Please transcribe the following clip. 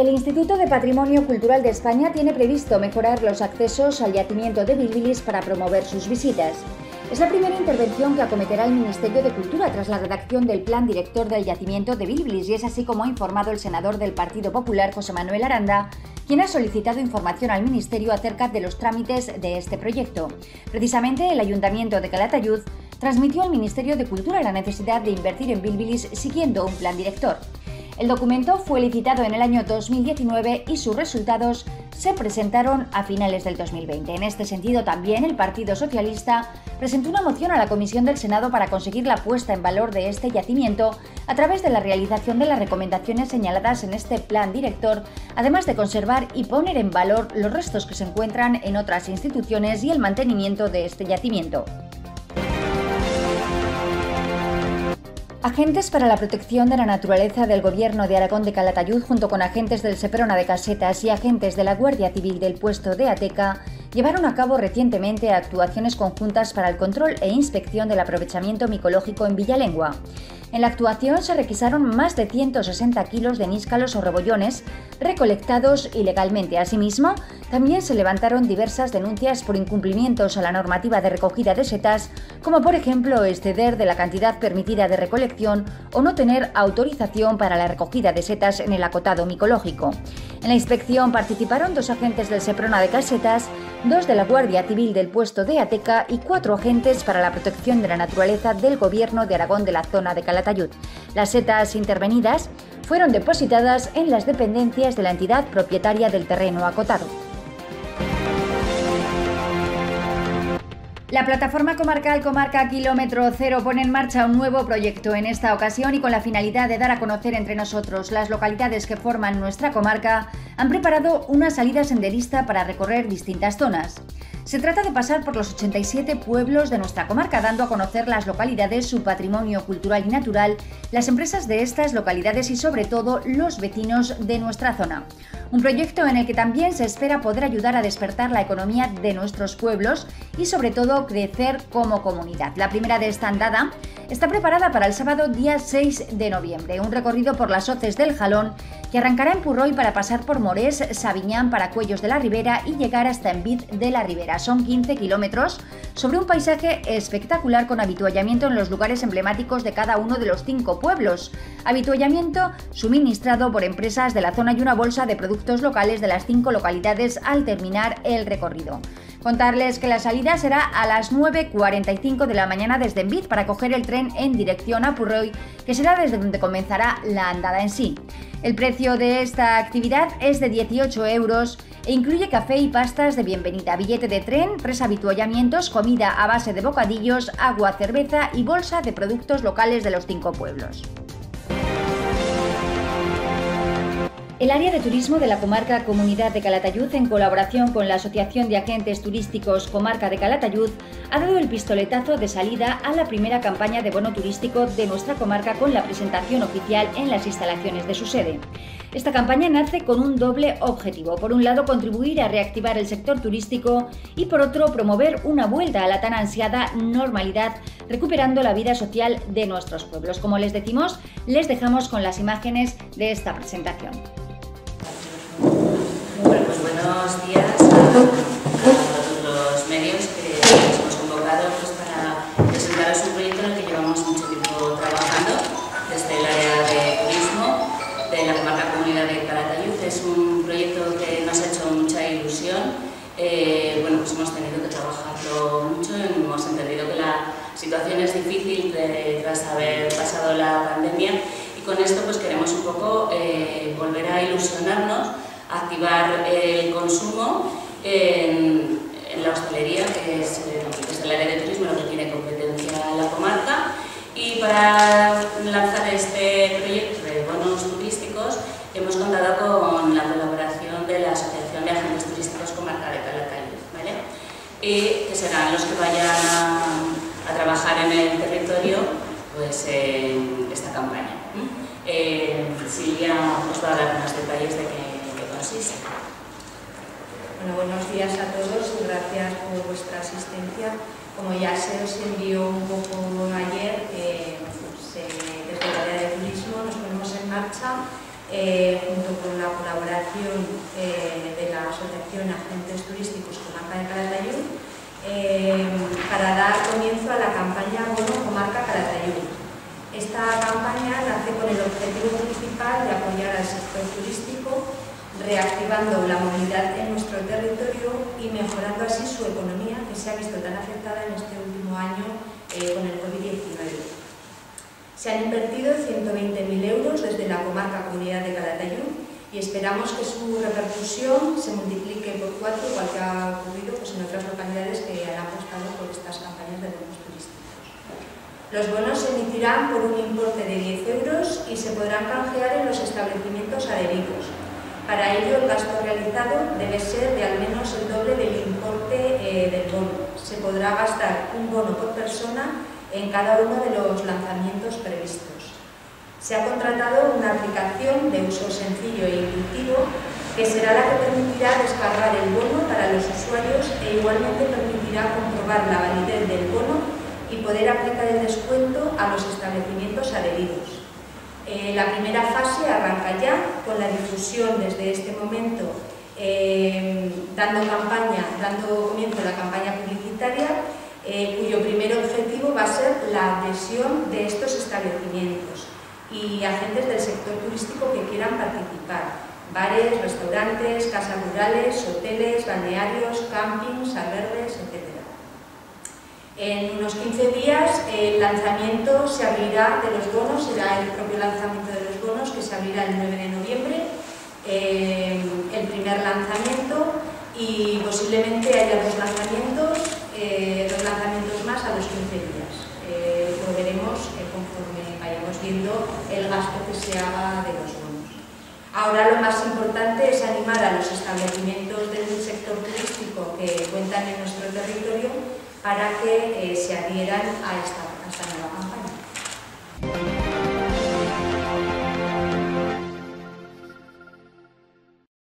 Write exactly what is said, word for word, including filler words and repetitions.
El Instituto de Patrimonio Cultural de España tiene previsto mejorar los accesos al yacimiento de Bilbilis para promover sus visitas. Es la primera intervención que acometerá el Ministerio de Cultura tras la redacción del Plan Director del Yacimiento de Bilbilis, y es así como ha informado el senador del Partido Popular, José Manuel Aranda, quien ha solicitado información al Ministerio acerca de los trámites de este proyecto. Precisamente, el Ayuntamiento de Calatayud transmitió al Ministerio de Cultura la necesidad de invertir en Bilbilis siguiendo un plan director. El documento fue licitado en el año dos mil diecinueve y sus resultados se presentaron a finales del dos mil veinte. En este sentido, también el Partido Socialista presentó una moción a la Comisión del Senado para conseguir la puesta en valor de este yacimiento a través de la realización de las recomendaciones señaladas en este plan director, además de conservar y poner en valor los restos que se encuentran en otras instituciones y el mantenimiento de este yacimiento. Agentes para la protección de la naturaleza del Gobierno de Aragón de Calatayud, junto con agentes del Seprona de Casetas y agentes de la Guardia Civil del puesto de Ateca, llevaron a cabo recientemente actuaciones conjuntas para el control e inspección del aprovechamiento micológico en Villalengua. En la actuación se requisaron más de ciento sesenta kilos de níscalos o rebollones recolectados ilegalmente. Asimismo, también se levantaron diversas denuncias por incumplimientos a la normativa de recogida de setas, como por ejemplo exceder de la cantidad permitida de recolección o no tener autorización para la recogida de setas en el acotado micológico. En la inspección participaron dos agentes del Seprona de Casetas, dos de la Guardia Civil del puesto de Ateca y cuatro agentes para la protección de la naturaleza del Gobierno de Aragón de la zona de Calatayud. Las setas intervenidas fueron depositadas en las dependencias de la entidad propietaria del terreno acotado. La plataforma comarcal Comarca Kilómetro Cero pone en marcha un nuevo proyecto, en esta ocasión y con la finalidad de dar a conocer entre nosotros las localidades que forman nuestra comarca. Han preparado una salida senderista para recorrer distintas zonas. Se trata de pasar por los ochenta y siete pueblos de nuestra comarca, dando a conocer las localidades, su patrimonio cultural y natural, las empresas de estas localidades y sobre todo los vecinos de nuestra zona. Un proyecto en el que también se espera poder ayudar a despertar la economía de nuestros pueblos y sobre todo crecer como comunidad. La primera de esta andada está preparada para el sábado día seis de noviembre, un recorrido por las hoces del Jalón que arrancará en Purroy para pasar por Morés, Sabiñán, Paracuellos de la Ribera y llegar hasta Envid de la Ribera. Son quince kilómetros sobre un paisaje espectacular con habituallamiento en los lugares emblemáticos de cada uno de los cinco pueblos. Habituallamiento suministrado por empresas de la zona y una bolsa de productos locales de las cinco localidades al terminar el recorrido. Contarles que la salida será a las nueve cuarenta y cinco de la mañana desde Envid para coger el tren en dirección a Purroy, que será desde donde comenzará la andada en sí. El precio de esta actividad es de dieciocho euros e incluye café y pastas de bienvenida, billete de tren, tres habituallamientos, comida a base de bocadillos, agua, cerveza y bolsa de productos locales de los cinco pueblos. El área de turismo de la comarca Comunidad de Calatayud, en colaboración con la Asociación de Agentes Turísticos Comarca de Calatayud, ha dado el pistoletazo de salida a la primera campaña de bono turístico de nuestra comarca con la presentación oficial en las instalaciones de su sede. Esta campaña nace con un doble objetivo. Por un lado, contribuir a reactivar el sector turístico y por otro, promover una vuelta a la tan ansiada normalidad, recuperando la vida social de nuestros pueblos. Como les decimos, les dejamos con las imágenes de esta presentación. Bueno, pues buenos días a todos los medios que nos hemos convocado pues, para presentaros un proyecto en el que llevamos mucho tiempo trabajando desde el área de turismo de la comarca Comunidad de Calatayud. Es un proyecto que nos ha hecho mucha ilusión. Eh, bueno, pues hemos tenido que trabajarlo mucho, hemos entendido que la situación es difícil de, tras haber pasado la pandemia, y con esto pues queremos un poco eh, volver a ilusionarnos, activar el consumo en, en la hostelería, que es, que es el área de turismo, lo que tiene competencia la comarca. Y para lanzar este proyecto de bonos turísticos hemos contado con la colaboración de la Asociación de Agentes Turísticos Comarca de Calatayud, ¿vale? Y que serán los que vayan a, a trabajar en el territorio pues, en esta campaña. Eh, Silvia os va a dar más detalles de qué consiste. Bueno, buenos días a todos y gracias por vuestra asistencia. Como ya se os envió un poco ayer, eh, pues, eh, desde el área de turismo nos ponemos en marcha eh, junto con la colaboración eh, de la Asociación Agentes Turísticos Comarca de Calatayud, eh, para dar comienzo a la campaña Bono Comarca Calatayud. Esta campaña nace con el objetivo principal de apoyar al sector turístico, reactivando la movilidad en nuestro territorio y mejorando así su economía, que se ha visto tan afectada en este último año eh, con el COVID diecinueve. Se han invertido ciento veinte mil euros desde la comarca Comunidad de Calatayud y esperamos que su repercusión se multiplique por cuatro, igual que ha ocurrido pues, en otras localidades que han apostado por estas campañas de bonos turísticos. Los bonos se emitirán por un importe de diez euros y se podrán canjear en los establecimientos adheridos. Para ello, el gasto realizado debe ser de al menos el doble del importe eh, del bono. Se podrá gastar un bono por persona en cada uno de los lanzamientos previstos. Se ha contratado una aplicación de uso sencillo e intuitivo que será la que permitirá descargar el bono para los usuarios e igualmente permitirá comprobar la validez del bono y poder aplicar el descuento a los establecimientos adheridos. Eh, la primera fase arranca ya con la difusión desde este momento, eh, dando, campaña, dando comienzo a la campaña publicitaria, eh, cuyo primer objetivo va a ser la adhesión de estos establecimientos y agentes del sector turístico que quieran participar: bares, restaurantes, casas rurales, hoteles, balnearios, campings, albergues, etcétera. En unos quince días el lanzamiento se abrirá de los bonos, será el propio lanzamiento de los bonos que se abrirá el nueve de noviembre, eh, el primer lanzamiento, y posiblemente haya dos lanzamientos, eh, dos lanzamientos más a los quince días. Eh, lo veremos eh, conforme vayamos viendo el gasto que se haga de los bonos. Ahora lo más importante es animar a los establecimientos del sector turístico que cuentan en nuestro territorio para que eh, se adhieran a esta